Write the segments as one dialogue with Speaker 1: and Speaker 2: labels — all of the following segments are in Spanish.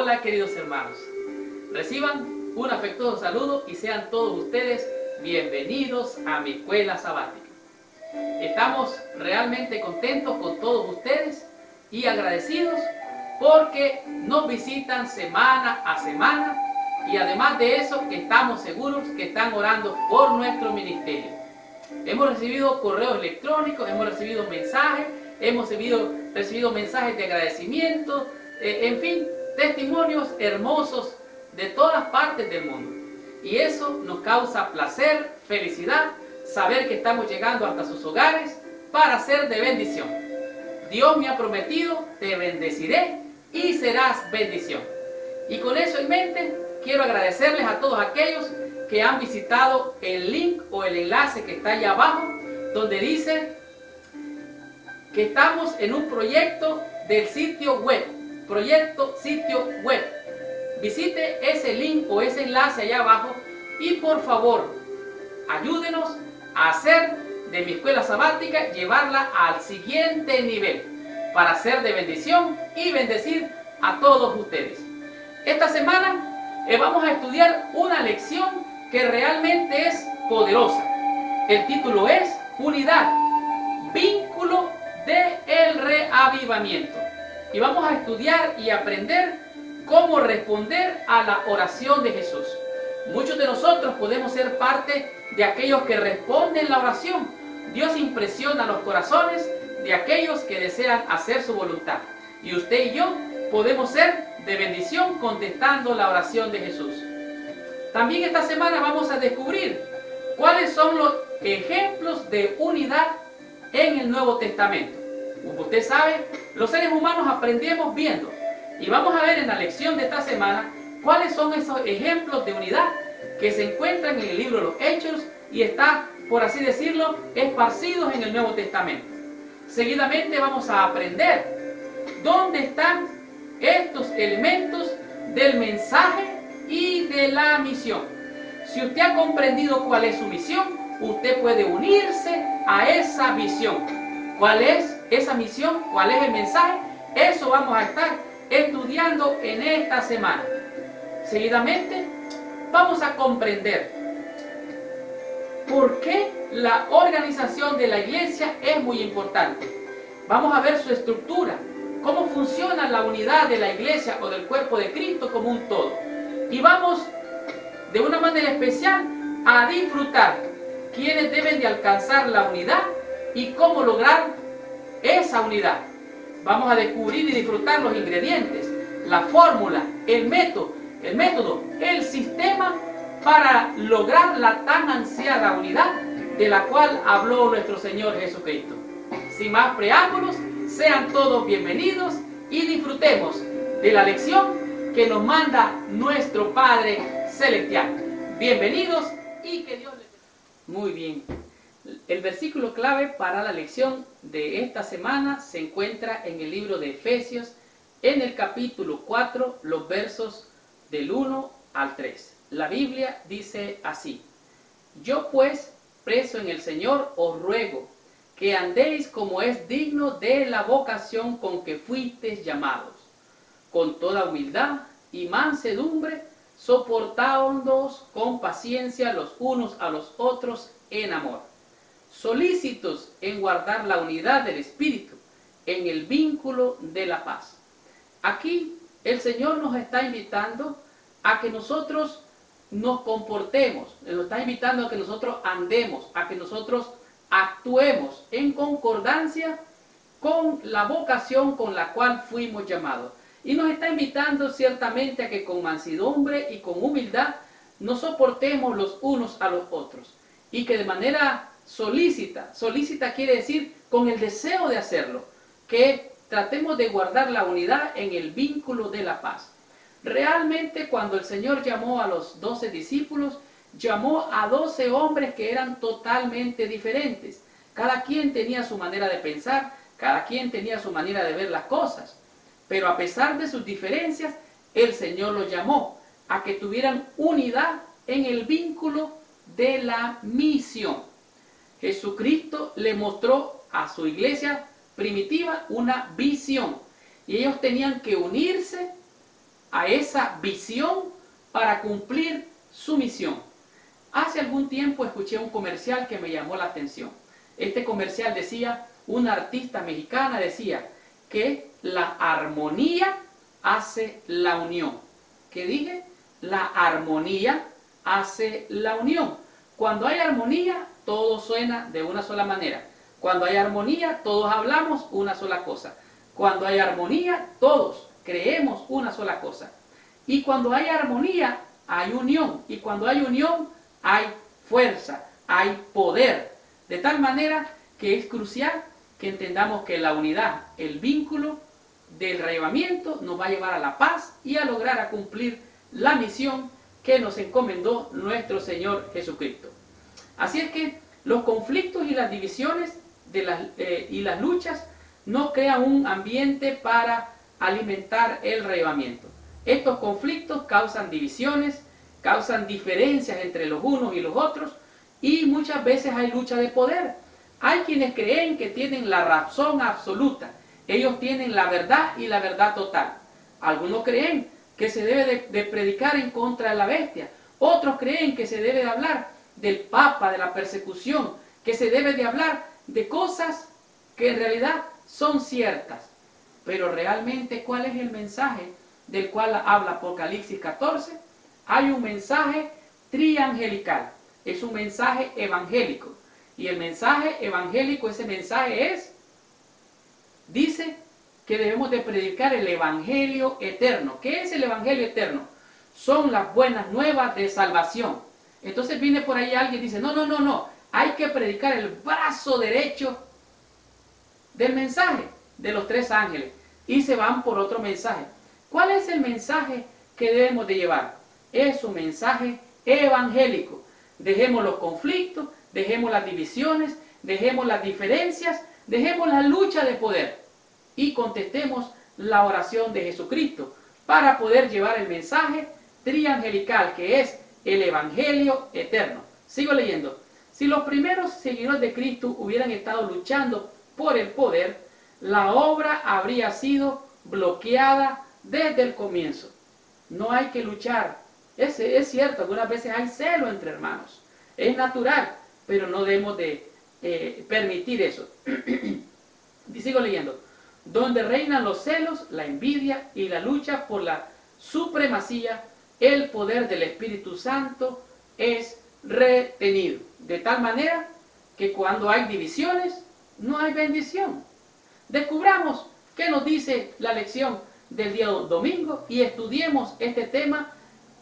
Speaker 1: Hola queridos hermanos, reciban un afectuoso saludo y sean todos ustedes bienvenidos a mi escuela sabática. Estamos realmente contentos con todos ustedes y agradecidos porque nos visitan semana a semana y además de eso estamos seguros que están orando por nuestro ministerio. Hemos recibido correos electrónicos, hemos recibido mensajes, hemos recibido mensajes de agradecimiento, en fin, testimonios hermosos de todas partes del mundo. Y eso nos causa placer, felicidad, saber que estamos llegando hasta sus hogares para ser de bendición. Dios me ha prometido, te bendeciré y serás bendición. Y con eso en mente, quiero agradecerles a todos aquellos que han visitado el link o el enlace que está allá abajo, donde dice que estamos en un proyecto del sitio web, proyecto sitio web. Visite ese link o ese enlace allá abajo y por favor, ayúdenos a hacer de mi escuela sabática, llevarla al siguiente nivel, para ser de bendición y bendecir a todos ustedes. Esta semana vamos a estudiar una lección que realmente es poderosa. El título es Unidad, vínculo del reavivamiento. Y vamos a estudiar y aprender cómo responder a la oración de Jesús. Muchos de nosotros podemos ser parte de aquellos que responden la oración. Dios impresiona los corazones de aquellos que desean hacer su voluntad. Y usted y yo podemos ser de bendición contestando la oración de Jesús. También esta semana vamos a descubrir cuáles son los ejemplos de unidad en el Nuevo Testamento. Como usted sabe, los seres humanos aprendemos viendo. Y vamos a ver en la lección de esta semana cuáles son esos ejemplos de unidad que se encuentran en el libro de los Hechos y está, por así decirlo, esparcidos en el Nuevo Testamento. Seguidamente vamos a aprender dónde están estos elementos del mensaje y de la misión. Si usted ha comprendido cuál es su misión, usted puede unirse a esa visión. ¿Cuál es esa misión? ¿Cuál es el mensaje? Eso vamos a estar estudiando en esta semana. Seguidamente vamos a comprender por qué la organización de la iglesia es muy importante. Vamos a ver su estructura, cómo funciona la unidad de la iglesia o del cuerpo de Cristo como un todo. Y vamos de una manera especial a disfrutar quiénes deben de alcanzar la unidad y cómo lograr esa unidad. Vamos a descubrir y disfrutar los ingredientes, la fórmula, el método, el sistema para lograr la tan ansiada unidad de la cual habló nuestro Señor Jesucristo. Sin más preámbulos, sean todos bienvenidos y disfrutemos de la lección que nos manda nuestro Padre Celestial. Bienvenidos y que Dios les bendiga. Muy bien. El versículo clave para la lección de esta semana se encuentra en el libro de Efesios, en el capítulo 4, los versos del 1 al 3. La Biblia dice así: Yo pues, preso en el Señor, os ruego que andéis como es digno de la vocación con que fuisteis llamados, con toda humildad y mansedumbre, soportándoos con paciencia los unos a los otros en amor, solícitos en guardar la unidad del Espíritu, en el vínculo de la paz. Aquí el Señor nos está invitando a que nosotros nos comportemos, nos está invitando a que nosotros andemos, a que nosotros actuemos en concordancia con la vocación con la cual fuimos llamados. Y nos está invitando ciertamente a que con mansedumbre y con humildad nos soportemos los unos a los otros. Y que de manera solícita quiere decir con el deseo de hacerlo, que tratemos de guardar la unidad en el vínculo de la paz. Realmente cuando el Señor llamó a los 12 discípulos, llamó a 12 hombres que eran totalmente diferentes. Cada quien tenía su manera de pensar, cada quien tenía su manera de ver las cosas. Pero a pesar de sus diferencias, el Señor los llamó a que tuvieran unidad en el vínculo de la misión. Jesucristo le mostró a su iglesia primitiva una visión. Y ellos tenían que unirse a esa visión para cumplir su misión. Hace algún tiempo escuché un comercial que me llamó la atención. Este comercial decía, una artista mexicana decía que la armonía hace la unión. ¿Qué dije? La armonía hace la unión. Cuando hay armonía, todo suena de una sola manera. Cuando hay armonía, todos hablamos una sola cosa. Cuando hay armonía, todos creemos una sola cosa. Y cuando hay armonía, hay unión. Y cuando hay unión, hay fuerza, hay poder. De tal manera que es crucial que entendamos que la unidad, el vínculo del reavivamiento nos va a llevar a la paz y a lograr a cumplir la misión que nos encomendó nuestro Señor Jesucristo. Así es que los conflictos y las divisiones y las luchas no crean un ambiente para alimentar el reavivamiento. Estos conflictos causan divisiones, causan diferencias entre los unos y los otros, y muchas veces hay lucha de poder. Hay quienes creen que tienen la razón absoluta. Ellos tienen la verdad y la verdad total. Algunos creen que se debe de predicar en contra de la bestia. Otros creen que se debe de hablar del Papa, de la persecución, que se debe de hablar de cosas que en realidad son ciertas. Pero realmente, ¿cuál es el mensaje del cual habla Apocalipsis 14? Hay un mensaje triangelical, es un mensaje evangélico. Y el mensaje evangélico, ese mensaje dice que debemos de predicar el evangelio eterno. ¿Qué es el evangelio eterno? Son las buenas nuevas de salvación. Entonces viene por ahí alguien y dice, no, hay que predicar el brazo derecho del mensaje de los tres ángeles. Y se van por otro mensaje. ¿Cuál es el mensaje que debemos de llevar? Es un mensaje evangélico. Dejemos los conflictos, dejemos las divisiones, dejemos las diferencias, dejemos la lucha de poder y contestemos la oración de Jesucristo para poder llevar el mensaje triangelical que es el evangelio eterno. Sigo leyendo. Si los primeros seguidores de Cristo hubieran estado luchando por el poder, la obra habría sido bloqueada desde el comienzo. No hay que luchar. Es cierto, algunas veces hay celo entre hermanos. Es natural, pero no debemos de permitir eso. Y sigo leyendo. Donde reinan los celos, la envidia y la lucha por la supremacía, el poder del Espíritu Santo es retenido. De tal manera que cuando hay divisiones, no hay bendición. Descubramos qué nos dice la lección del día domingo y estudiemos este tema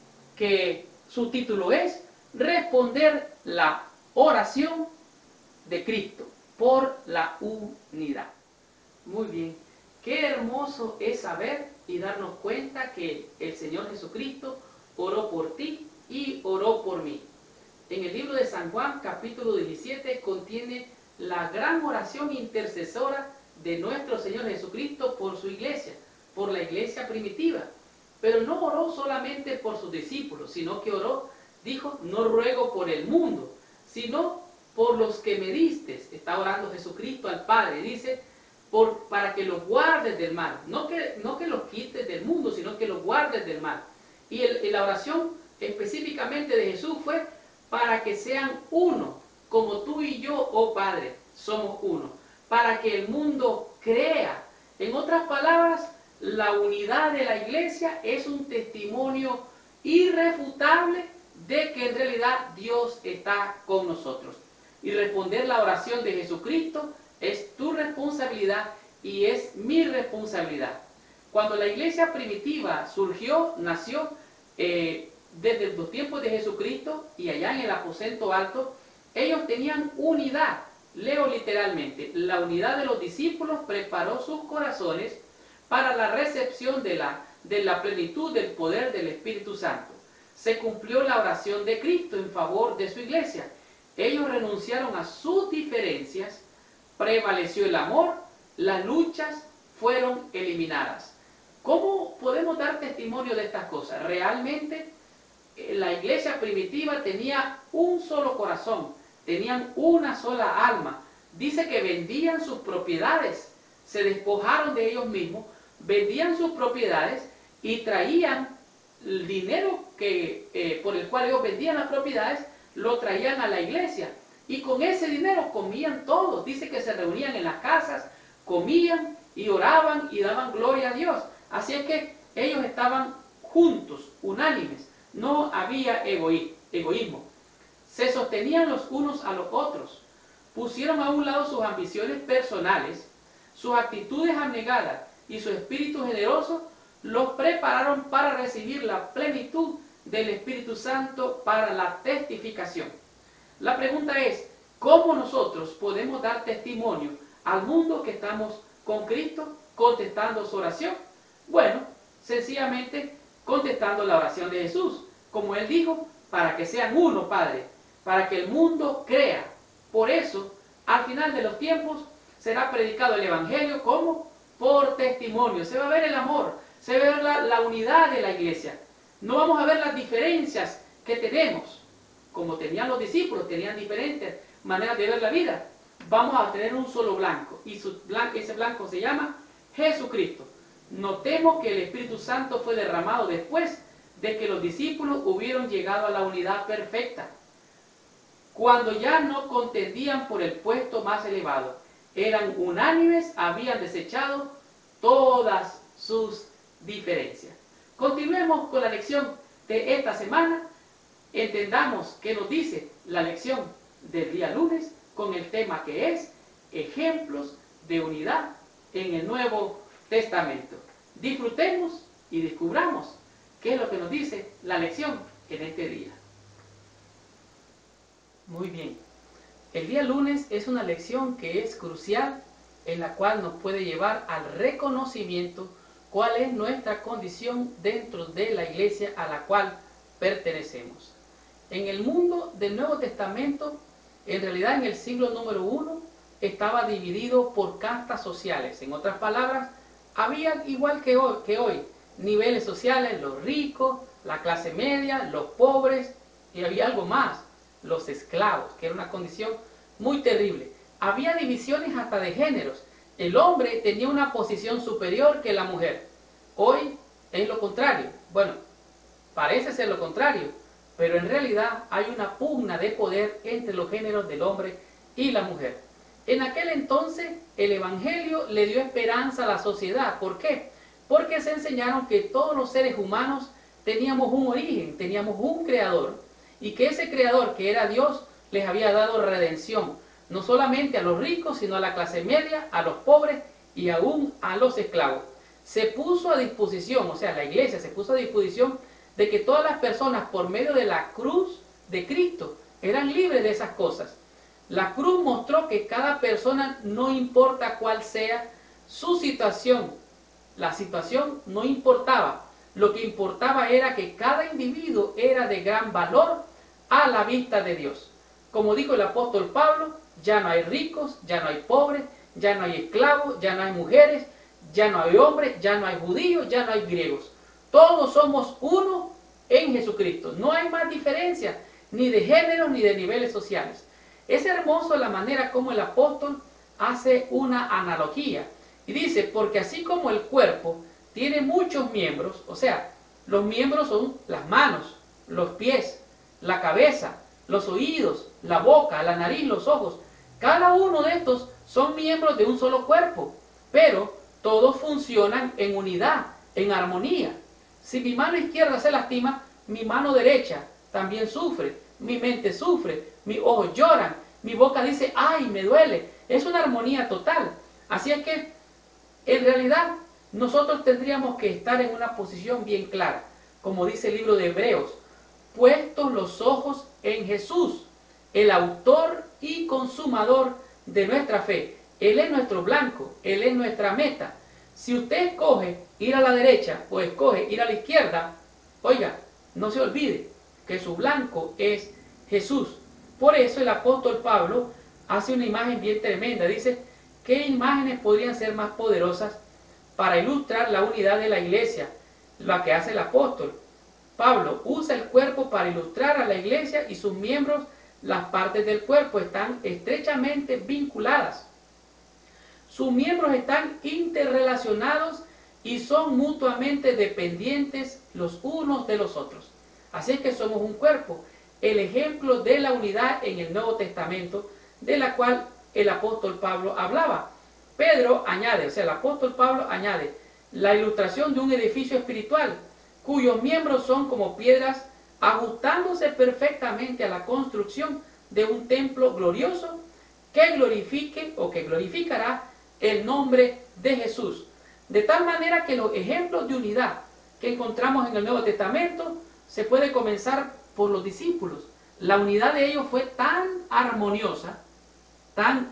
Speaker 1: que su título es Responder la oración de Cristo por la unidad. Muy bien, qué hermoso es saber y darnos cuenta que el Señor Jesucristo oró por ti y oró por mí. En el libro de San Juan, capítulo 17, contiene la gran oración intercesora de nuestro Señor Jesucristo por su iglesia, por la iglesia primitiva. Pero no oró solamente por sus discípulos, sino que oró, dijo, no ruego por el mundo, sino por los que me diste. Está orando Jesucristo al Padre, dice, para que los guardes del mal. No que los quites del mundo, sino que los guardes del mal. Y la oración específicamente de Jesús fue para que sean uno, como tú y yo, oh Padre, somos uno. Para que el mundo crea. En otras palabras, la unidad de la iglesia es un testimonio irrefutable de que en realidad Dios está con nosotros. Y responder la oración de Jesucristo es tu responsabilidad y es mi responsabilidad. Cuando la iglesia primitiva nació desde los tiempos de Jesucristo y allá en el aposento alto, ellos tenían unidad. Leo literalmente, la unidad de los discípulos preparó sus corazones para la recepción de la plenitud del poder del Espíritu Santo. Se cumplió la oración de Cristo en favor de su iglesia. Ellos renunciaron a sus diferencias, prevaleció el amor, las luchas fueron eliminadas. ¿Cómo podemos dar testimonio de estas cosas? Realmente la iglesia primitiva tenía un solo corazón, tenían una sola alma. Dice que vendían sus propiedades, se despojaron de ellos mismos, vendían sus propiedades y traían el dinero por el cual ellos vendían las propiedades, lo traían a la iglesia. Y con ese dinero comían todos. Dice que se reunían en las casas, comían y oraban y daban gloria a Dios. Así es que ellos estaban juntos, unánimes. No había egoísmo. Se sostenían los unos a los otros. Pusieron a un lado sus ambiciones personales, sus actitudes abnegadas y su espíritu generoso. Los prepararon para recibir la plenitud del Espíritu Santo para la testificación. La pregunta es, ¿cómo nosotros podemos dar testimonio al mundo que estamos con Cristo contestando su oración? Bueno, sencillamente contestando la oración de Jesús. Como Él dijo, para que sean uno, Padre, para que el mundo crea. Por eso, al final de los tiempos, será predicado el Evangelio como por testimonio. Se va a ver el amor, se va a ver la unidad de la iglesia. No vamos a ver las diferencias que tenemos. Como tenían los discípulos, tenían diferentes maneras de ver la vida. Vamos a tener un solo blanco. Y ese blanco se llama Jesucristo. Notemos que el Espíritu Santo fue derramado después de que los discípulos hubieron llegado a la unidad perfecta. Cuando ya no contendían por el puesto más elevado, eran unánimes, habían desechado todas sus diferencias. Continuemos con la lección de esta semana. Entendamos qué nos dice la lección del día lunes con el tema que es ejemplos de unidad en el Nuevo Testamento. Disfrutemos y descubramos qué es lo que nos dice la lección en este día. Muy bien. El día lunes es una lección que es crucial, en la cual nos puede llevar al reconocimiento cuál es nuestra condición dentro de la iglesia a la cual pertenecemos. En el mundo del Nuevo Testamento, en realidad en el siglo número 1, estaba dividido por castas sociales. En otras palabras, había igual que hoy, niveles sociales, los ricos, la clase media, los pobres, y había algo más, los esclavos, que era una condición muy terrible. Había divisiones hasta de géneros. El hombre tenía una posición superior que la mujer. Hoy es lo contrario. Bueno, parece ser lo contrario, pero en realidad hay una pugna de poder entre los géneros del hombre y la mujer. En aquel entonces el Evangelio le dio esperanza a la sociedad. ¿Por qué? Porque se enseñaron que todos los seres humanos teníamos un origen, teníamos un creador, y que ese creador, que era Dios, les había dado redención, no solamente a los ricos, sino a la clase media, a los pobres y aún a los esclavos. Se puso a disposición, o sea, la iglesia se puso a disposición de que todas las personas, por medio de la cruz de Cristo, eran libres de esas cosas. La cruz mostró que cada persona, no importa cuál sea su situación, la situación no importaba. Lo que importaba era que cada individuo era de gran valor a la vista de Dios. Como dijo el apóstol Pablo, ya no hay ricos, ya no hay pobres, ya no hay esclavos, ya no hay mujeres, ya no hay hombres, ya no hay judíos, ya no hay griegos. Todos somos uno en Jesucristo. No hay más diferencia, ni de género ni de niveles sociales. Es hermoso la manera como el apóstol hace una analogía. Y dice, porque así como el cuerpo tiene muchos miembros, o sea, los miembros son las manos, los pies, la cabeza, los oídos, la boca, la nariz, los ojos. Cada uno de estos son miembros de un solo cuerpo, pero todos funcionan en unidad, en armonía. Si mi mano izquierda se lastima, mi mano derecha también sufre, mi mente sufre, mis ojos lloran, mi boca dice, ¡ay, me duele! Es una armonía total. Así es que, en realidad, nosotros tendríamos que estar en una posición bien clara, como dice el libro de Hebreos, puestos los ojos en Jesús, el autor y consumador de nuestra fe. Él es nuestro blanco, Él es nuestra meta. Si usted escoge ir a la derecha o escoge ir a la izquierda, oiga, no se olvide que su blanco es Jesús. Por eso el apóstol Pablo hace una imagen bien tremenda. Dice, ¿qué imágenes podrían ser más poderosas para ilustrar la unidad de la iglesia? La que hace el apóstol. Pablo usa el cuerpo para ilustrar a la iglesia y sus miembros. Las partes del cuerpo están estrechamente vinculadas. Sus miembros están interrelacionados y son mutuamente dependientes los unos de los otros. Así es que somos un cuerpo, el ejemplo de la unidad en el Nuevo Testamento, de la cual el apóstol Pablo hablaba. Pedro añade, o sea, el apóstol Pablo añade, la ilustración de un edificio espiritual, cuyos miembros son como piedras, ajustándose perfectamente a la construcción de un templo glorioso que glorifique o que glorificará el nombre de Jesús. De tal manera que los ejemplos de unidad que encontramos en el Nuevo Testamento se puede comenzar por los discípulos. La unidad de ellos fue tan armoniosa, tan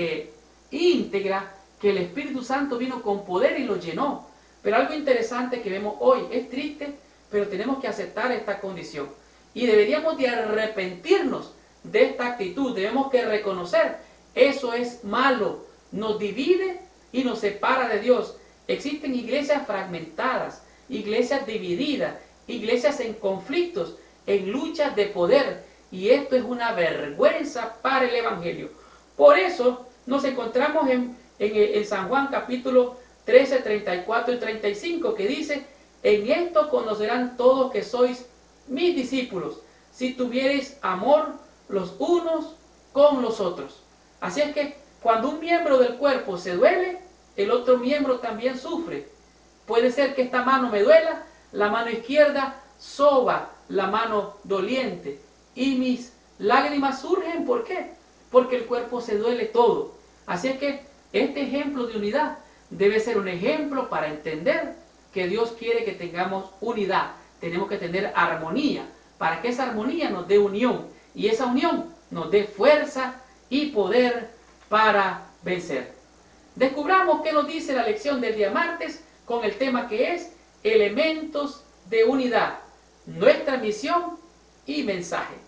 Speaker 1: íntegra, que el Espíritu Santo vino con poder y los llenó. Pero algo interesante que vemos hoy, es triste, pero tenemos que aceptar esta condición. Y deberíamos de arrepentirnos de esta actitud. Debemos que reconocer, eso es malo, nos divide y nos separa de Dios. Existen iglesias fragmentadas, iglesias divididas, iglesias en conflictos, en luchas de poder. Y esto es una vergüenza para el Evangelio. Por eso nos encontramos en San Juan capítulo 13, 34 y 35, que dice: en esto conocerán todos que sois mis discípulos, si tuviereis amor los unos con los otros. Así es que cuando un miembro del cuerpo se duele, el otro miembro también sufre. Puede ser que esta mano me duela, la mano izquierda soba la mano doliente, y mis lágrimas surgen. ¿Por qué? Porque el cuerpo se duele todo. Así es que este ejemplo de unidad debe ser un ejemplo para entender que Dios quiere que tengamos unidad. Tenemos que tener armonía, para que esa armonía nos dé unión, y esa unión nos dé fuerza y poder para vencer. Descubramos qué nos dice la lección del día martes con el tema que es elementos de unidad, nuestra misión y mensaje.